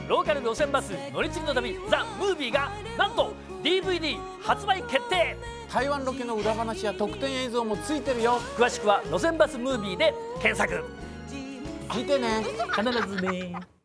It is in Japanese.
ローカル路線バス乗り継ぎの旅ザ・ムービーがなんと DVD 発売決定。 台湾ロケの裏話や特典映像もついてるよ。 詳しくは路線バスムービーで検索。 見てね。 必ずね。